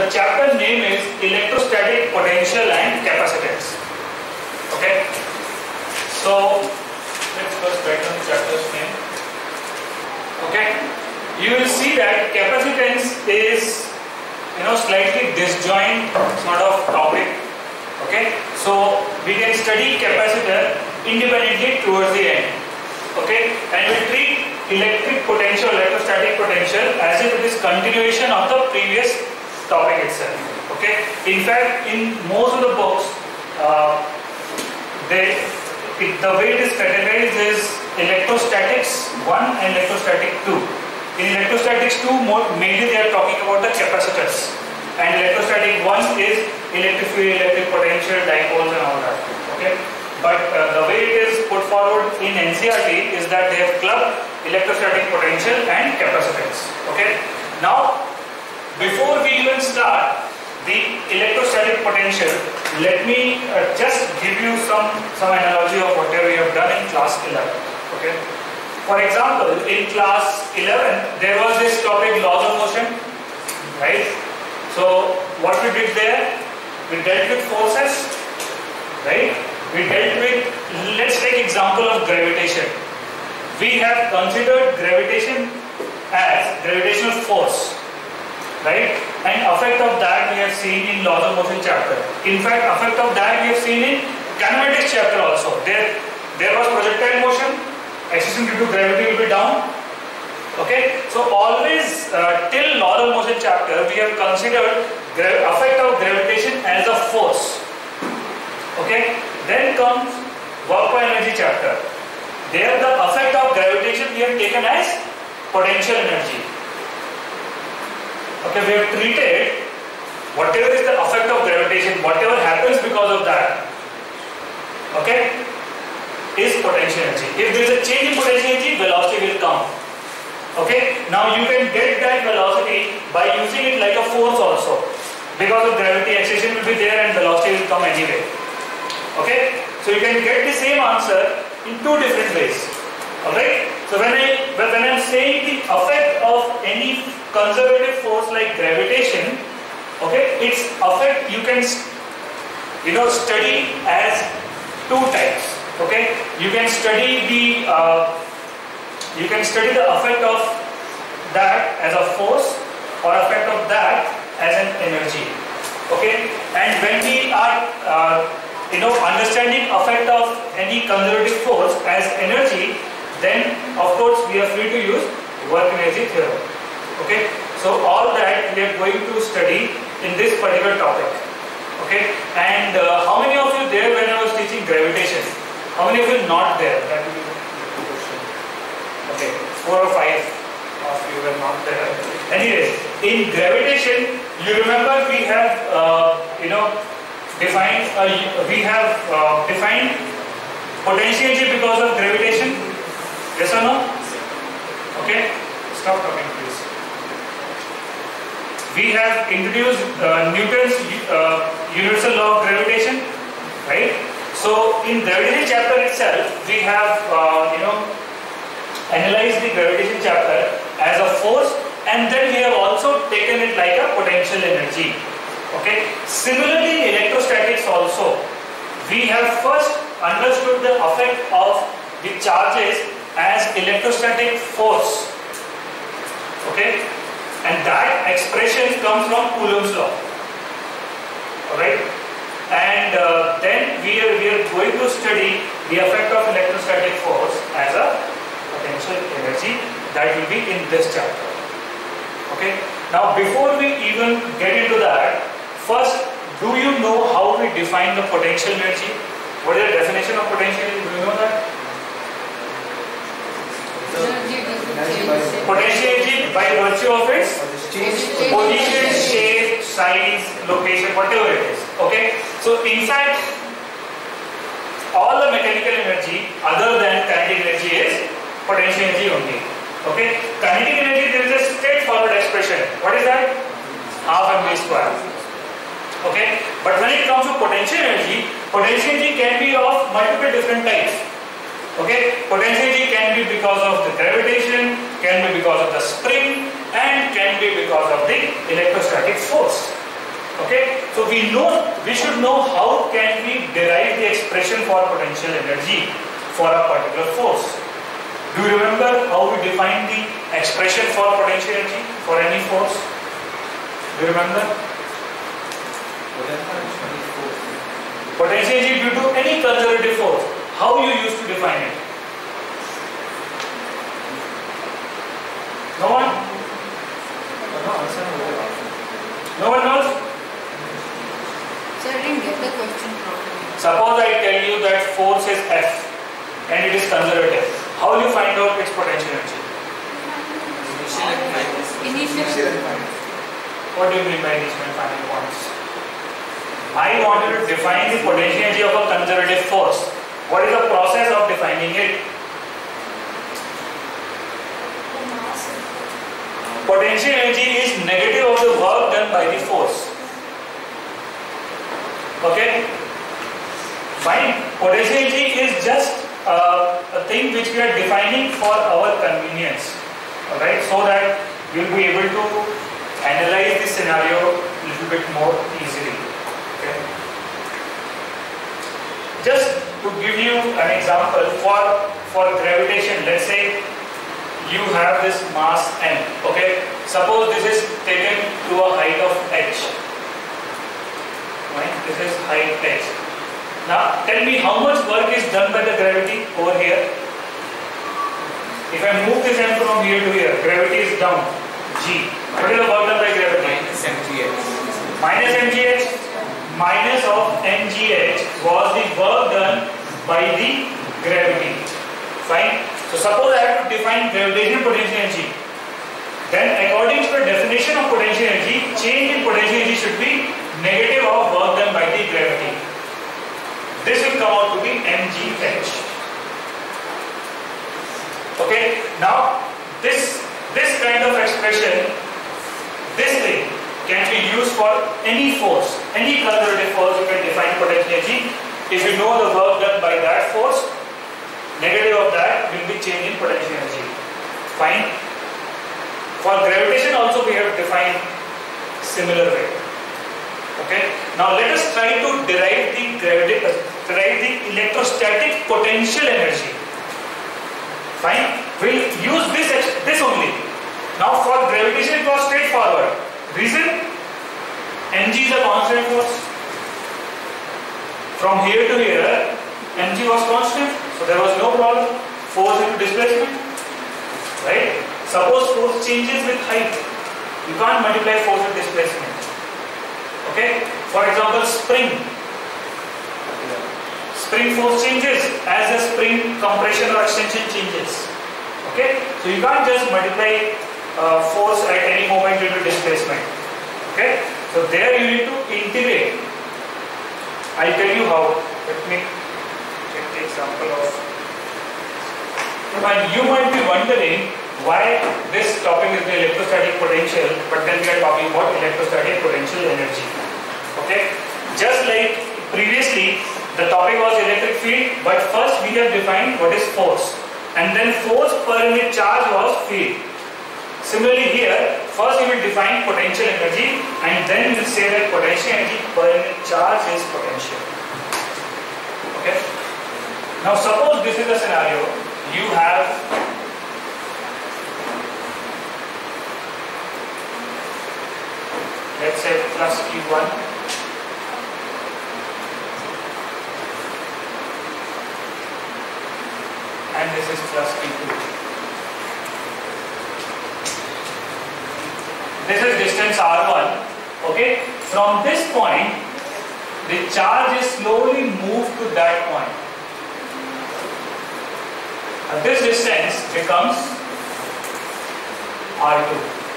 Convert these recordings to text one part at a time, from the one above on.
the chapter name is Electrostatic Potential and Capacitance. Okay. So let's first write down the chapter's name. Okay. You will see that capacitance is slightly disjoint sort of topic. Okay. So we can study capacitor independently towards the end. Okay. And we treat electric potential, electrostatic potential as if it is continuation of the previous topic itself. Okay. In fact, in most of the books, the way it is categorized is electrostatics 1 and electrostatic 2. In electrostatics 2, mainly they are talking about the capacitors, and electrostatic 1 is electric field, electric potential, dipoles and all that. Okay. But the way it is put forward in NCERT is that they have clubbed electrostatic potential and capacitance. Okay. Now, before we even start the electrostatic potential, let me just give you some analogy of whatever we have done in class 11. Okay. For example, in class 11, there was this topic laws of motion, right? So what we did there, we dealt with forces, right? We dealt with, let's take example of gravitation. We have considered gravitation as gravitational force, right? And effect of that we have seen in laws of motion chapter. In fact, effect of that we have seen in kinematics chapter also. There was projectile motion, acceleration due to gravity will be down. Okay, so always till law of motion chapter we have considered effect of gravitation as a force. Okay, then comes work by energy chapter. There the effect of gravitation we have taken as potential energy. Okay, we have treated whatever is the effect of gravitation, whatever happens because of that, okay, is potential energy. If there is a change in potential energy, velocity will come. Okay, now you can get that velocity by using it like a force also. Because of gravity, acceleration will be there and velocity will come anyway. Okay, so you can get the same answer in two different ways. Alright, so when I am saying the effect of any conservative force like gravitation, okay, its effect you can study as two types. Okay, you can study the effect of that as a force or effect of that as an energy. Okay, and when we are understanding effect of any conservative force as energy, then of course we are free to use work energy theorem. Okay, so all that we are going to study in this particular topic. Okay, and how many of you there when I was teaching gravitation? How many of you not there? That will be the question. Okay, 4 or 5 of you were not there. Anyways, in gravitation, you remember we have defined potential energy because of gravitation. Yes or no? Okay, stop talking please. We have introduced Newton's universal law of gravitation, right? So in gravitation chapter itself, we have analyzed the gravitation chapter as a force, and then we have also taken it like a potential energy. Okay. Similarly, in electrostatics also, we have first understood the effect of the charges as electrostatic force. Okay, and that expression comes from Coulomb's law. All right. And then we are going to study the effect of electrostatic force as a potential energy. That will be in this chapter. Okay. Now, before we even get into that, first, do you know how we define the potential energy? What is the definition of potential energy? Do you know that? Potential energy by virtue of its position, shape, size, location, whatever it is. Okay. So in fact, all the mechanical energy other than kinetic energy is potential energy only. Okay. Kinetic energy, there is a straightforward expression. What is that? Half mv square. Okay. But when it comes to potential energy can be of multiple different types. Okay, potential energy can be because of the gravitation, can be because of the spring, and can be because of the electrostatic force. Okay, so we should know how can we derive the expression for potential energy for a particular force. Do you remember how we define the expression for potential energy for any force? Do you remember? Potential energy due to any conservative force. How you used to define it? No one? No one knows? Sir, I didn't get the question properly. Suppose I tell you that force is F and it is conservative. How will you find out its potential energy? Initial. What do you mean by initial and final points? I wanted to define the potential energy of a conservative force. What is the process of defining it? Potential energy is negative of the work done by the force. Okay? Fine. Potential energy is just a thing which we are defining for our convenience. Alright? So that we will be able to analyze the scenario a little bit more easily. Okay? Just to give you an example, for gravitation, let's say you have this mass m. Okay? Suppose this is taken to a height of h. Right? This is height h. Now tell me how much work is done by the gravity over here. If I move this m from here to here, gravity is down, g. What is the work done by gravity? Minus mgh. Minus mgh. Minus of mgh was the work done by the gravity. Fine. So suppose I have to define gravitational potential energy. Then according to the definition of potential energy, change in potential energy should be negative of work done by the gravity. This will come out to be mgh. Okay. Now this kind of expression, this thing can be used for any force, any conservative force. You can define potential energy. If you know the work done by that force, negative of that will be change in potential energy. Fine. For gravitation also we have defined similar way. Okay. Now let us try to derive the electrostatic potential energy. Fine. We'll use this only. Now for gravitation it was straightforward. Reason? mg is a constant force. From here to here, mg was constant, so there was no problem. Force into displacement, right? Suppose force changes with height, you can't multiply force with displacement. Okay? For example, spring force changes as the spring compression or extension changes. Okay? So you can't just multiply force at any moment due to displacement. Okay? So there you need to integrate. I'll tell you how. Let me take the example of. And you might be wondering why this topic is the electrostatic potential, but then we are talking about electrostatic potential energy. Okay? Just like previously, the topic was electric field, but first we have defined what is force, and then force per unit charge was field. Similarly here, first we will define potential energy, and then we will say that potential energy per unit charge is potential. Okay? Now suppose this is a scenario, you have let's say plus Q1 and this is plus Q2. This is distance R1. Okay? From this point, the charge is slowly moved to that point. And this distance becomes R2.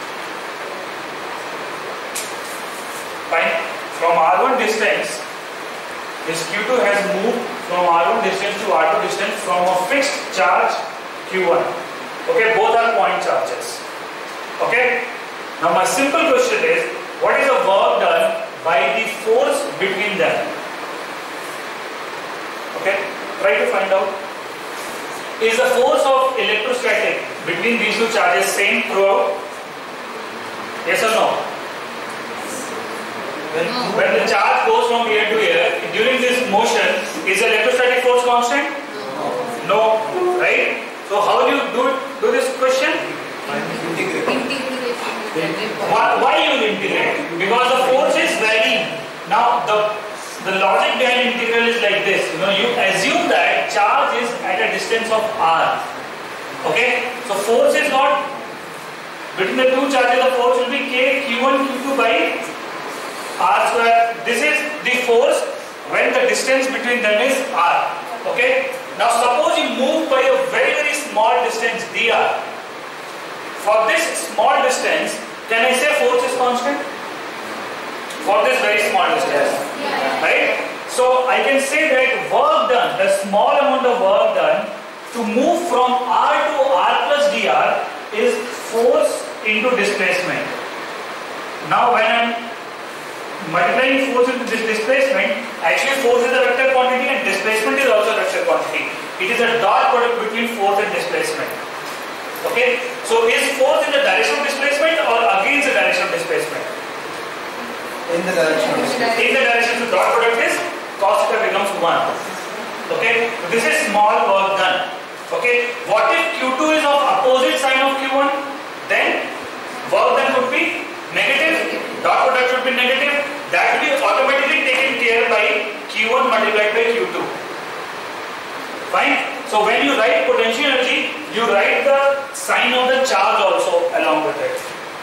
Fine. From R1 distance, this Q2 has moved from R1 distance to R2 distance from a fixed charge Q1. Okay, both are point charges. Okay? Now my simple question is, what is the work done by the force between them? Okay? Try to find out. Is the force of electrostatic between these two charges same throughout? Yes or no? When the charge goes from here to here, during this motion, is the electrostatic force constant? No. Right? So how do you do this question? Why you integrate? Because the force is varying. Now the logic behind integral is like this. You assume that charge is at a distance of r. Okay? So force is not between the two charges. The force will be k q1 q2 by r square. This is the force when the distance between them is r. Okay? Now suppose you move by a very very small distance dr. For this small distance, can I say force is constant? For this very small distance, right? So I can say that work done, the small amount of work done to move from r to r plus dr is force into displacement. Now when I am multiplying force into this displacement, actually force is a vector quantity and displacement is also a vector quantity. It is a dot product between force and displacement. Okay, so is force in the direction of displacement or against the direction of displacement? In the direction of displacement. In the direction, so dot product is cos theta becomes 1. Okay, so this is small work done. Okay, what if Q2 is of opposite sign of Q1? Then work done would be negative, dot product should be negative. That will be automatically taken care by Q1 multiplied by Q2. Fine. So when you write potential energy, you write the sign of the charge also along with it.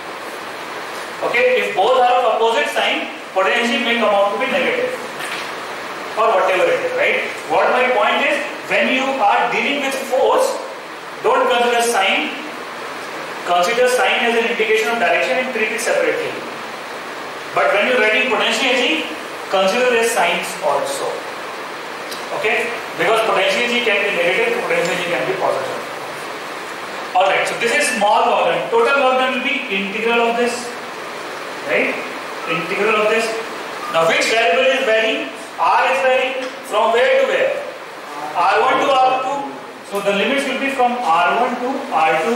Okay, if both are of opposite sign, potential may come out to be negative or whatever it is, right? What my point is, when you are dealing with force, don't consider sign. Consider sign as an indication of direction and treat it separately. But when you are writing potential energy, consider their signs also. Okay? Because potential energy can be negative, potential energy can be positive. Alright, so this is small work done. Total work done will be integral of this. Right? Integral of this. Now which variable is varying? R is varying. From where to where? R1 to R2. So the limits will be from R1 to R2.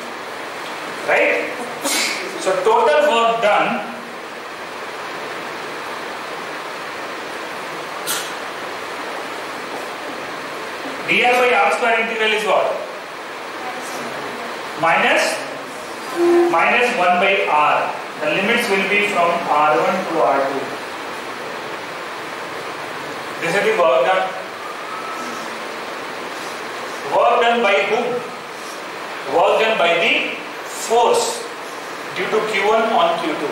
Right? So total work done dr by r square integral is what? Minus 1 by r. The limits will be from r1 to r2. This is the work done. Work done by whom? Work done by the force due to Q1 on Q2.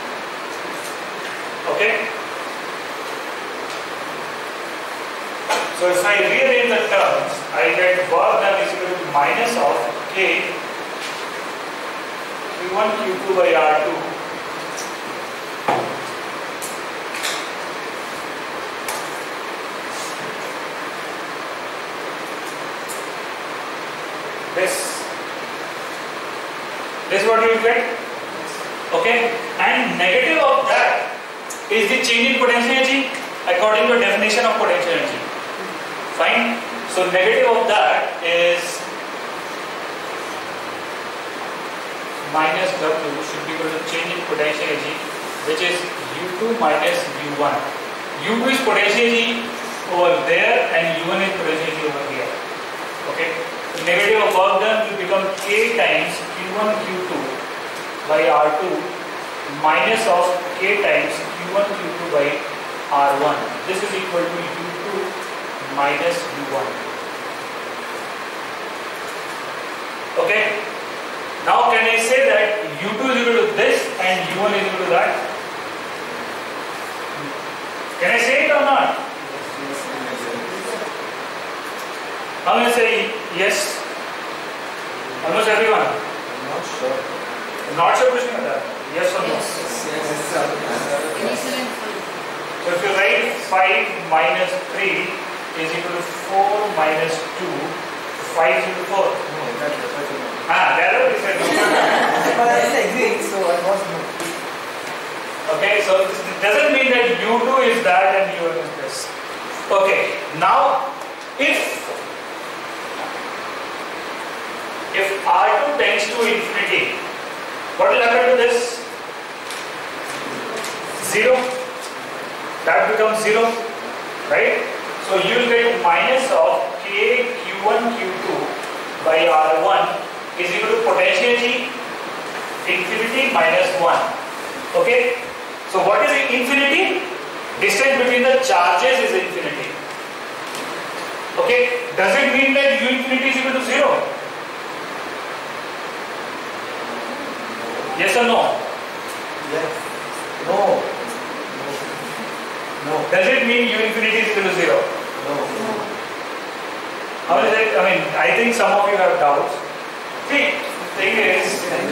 Okay? So if I rearrange the terms, I get work done is equal to minus of K Q1 Q2 by R2 this is what you will get. Okay, and negative of that is the change in potential energy according to the definition of potential energy. Fine. So negative of that is minus W should be equal to change in potential energy, which is U2 minus U1. U2 is potential energy over there and U1 is potential energy over here. Okay. So negative of work done will become K times Q1 Q2 by R2 minus of K times Q1 Q2 by R1. This is equal to U2 minus U1. Okay. Now can I say that U2 is equal to this and U1 is equal to that? Can I say it or not? How many say yes? Almost everyone? I'm not sure. Not sure question of that. Yes or no? Yes. So if you write 5 minus 3 is equal to 4 minus 2, 5 is equal to 4. No, that's no. That's what you said. But I didn't agree, so I was no. Okay, so this doesn't mean that U2 is that and U1 is this. Okay, now if R2 tends to infinity, what will happen to this? 0. that becomes 0, right? So you will get minus of K Q1 Q2 by R1 is equal to potential energy infinity minus 1. Okay? So what is infinity? Distance between the charges is infinity. Okay? Does it mean that U infinity is equal to 0? Yes or no? Yes. No. No. Does it mean U infinity is equal to 0? No. How is it? I mean, I think some of you have doubts. See, the thing is,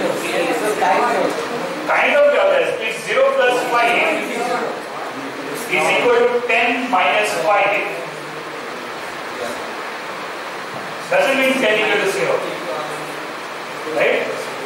kind of doubts. If 0 plus 5 is equal to 10 minus 5, doesn't mean 10 equal to 0. Right?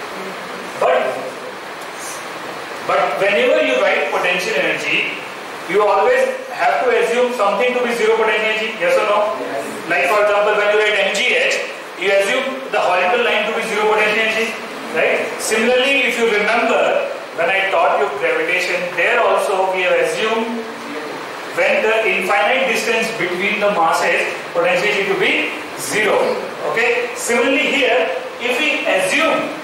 But whenever you write potential energy, you always have to assume something to be 0 potential energy. Yes or no? Yes. Like for example, when you write MGH, you assume the horizontal line to be 0 potential energy. Right? Similarly, if you remember, when I taught you gravitation, there also we have assumed when the infinite distance between the masses, potential energy to be 0. Okay? Similarly here, if we assume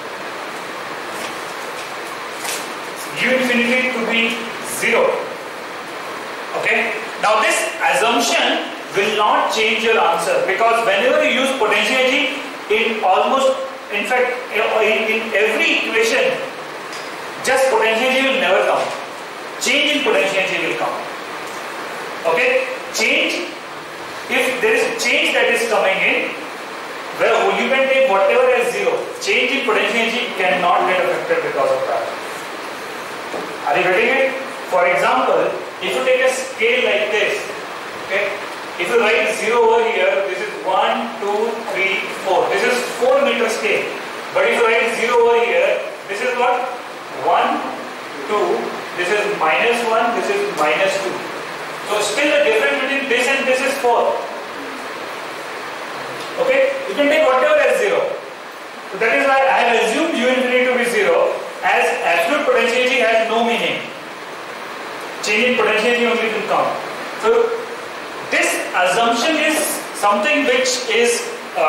U infinity to be 0. Okay? Now this assumption will not change your answer, because whenever you use potential energy, in fact, in every equation, just potential energy will never come. Change in potential energy will come. Okay? Change, if there is change that is coming in, well, you can take whatever as 0. Change in potential energy cannot get affected because of that. Are you getting it? For example, if you take a scale like this, okay, if you write 0 over here, this is 1, 2, 3, 4. This is 4 meter scale. But if you write 0 over here, this is what? 1, 2, this is minus 1, this is minus 2. So still the difference between this and this is 4. Okay? You can take whatever as 0. So that is why I have assumed U infinity to be 0, as absolute potential energy has no meaning. Change in potential energy only will count. So this assumption is something which is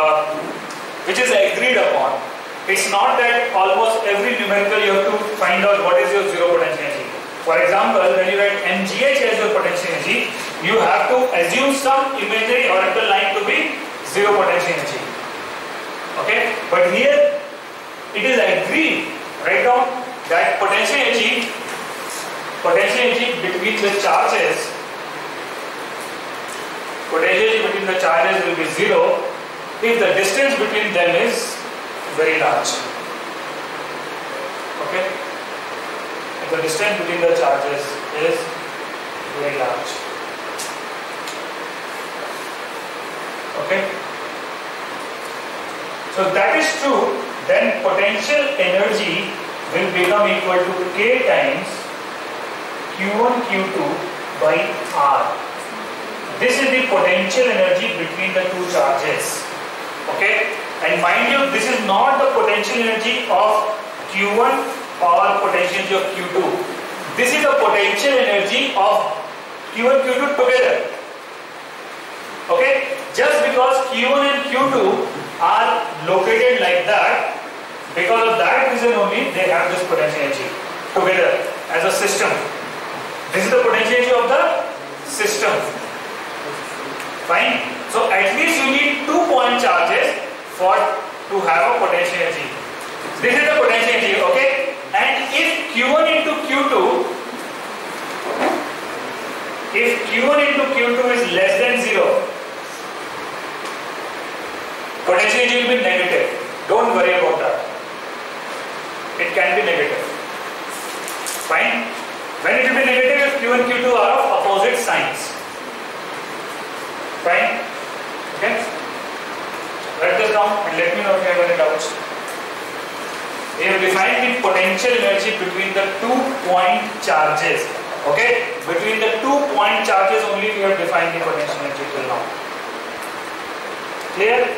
agreed upon. It's not that almost every numerical you have to find out what is your 0 potential energy. For example, when you write MGH as your potential energy, you have to assume some imaginary horizontal line to be 0 potential energy. Okay? But here it is agreed, write down, that potential energy between the charges will be 0 if the distance between them is very large. Okay? If the distance between the charges is very large. Okay? So that is true, then potential energy will become equal to K times Q1 Q2 by R. This is the potential energy between the two charges. Okay? And mind you, this is not the potential energy of Q1 or potential energy of Q2. This is the potential energy of Q1 Q2 together. Okay? Just because Q1 and Q2 are located like that, because of that reason only they have this potential energy together as a system. This is the potential energy of the system. Fine? So at least you need 2 point charges to have a potential energy. This is the potential energy, okay? And if Q1 into Q2 is less than 0, potential energy will be negative. Don't worry about that. It can be negative. Fine? When it will be negative if Q and Q2 are of opposite signs. Fine? Okay? Write this down and let me know if you have any doubts. We have defined the potential energy between the 2 point charges. Okay? Between the 2 point charges only we have defined the potential energy till now. Clear?